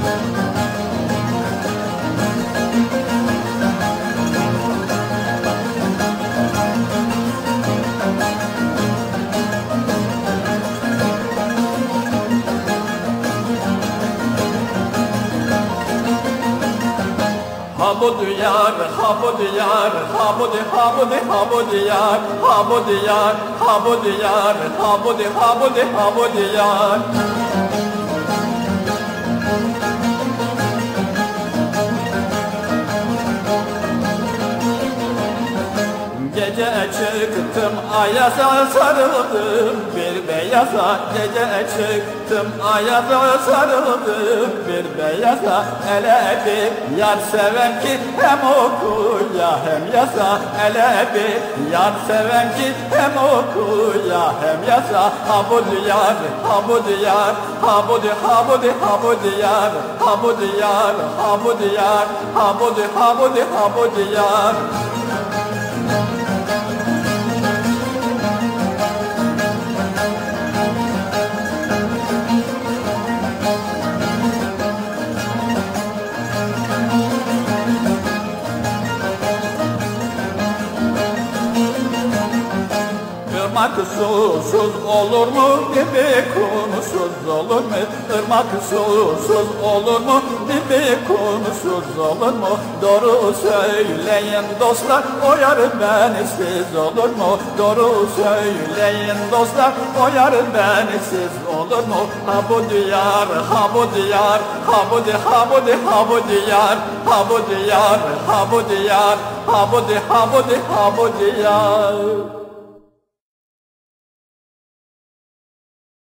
Ha bu diyar, ha bu diyar, ha bu di, ha bu di, ha bu diyar, ha bu diyar, ha bu diyar, ha bu di, ha bu di, ha bu diyar. Gece çıktım ayaza sarıldım bir beyaza. Gece çıktım ayaza sarıldım bir beyaza. Ele bir yar seven ki hem okuya hem yaza. Ele bir yar seven ki hem okuya hem yaza. Ha bu diyar, ha bu diyar, ha bu di, ha bu di, ha bu diyar, ha bu diyar, ha bu diyar, ha bu di, ha bu di, ha bu diyar. Irmak susuz olur mu? Dibi konusuz olur mu? Irmak susuz olur mu? Dibi konusuz olur mu? Doğru söyleyin dostlar, o yar bensiz olur mu? Doğru söyleyin dostlar, o yar bensiz olur mu? Ha bu diyar, ha bu diyar, ha bu di, ha bu di, ha bu diyar, ha bu diyar, ha bu diyar, ha bu di, ha bu di, ha bu diyar.